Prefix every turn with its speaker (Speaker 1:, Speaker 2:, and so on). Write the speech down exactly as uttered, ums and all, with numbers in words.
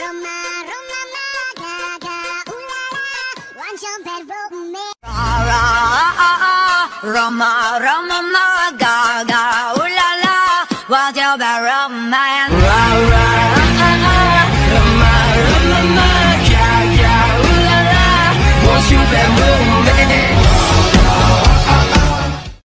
Speaker 1: Roma, Roma, ma, ga, ga, ooh la la, one jump and roll me.
Speaker 2: Ra, ra, ah, ah, ah, Roma, Roma, ma, ga, ga,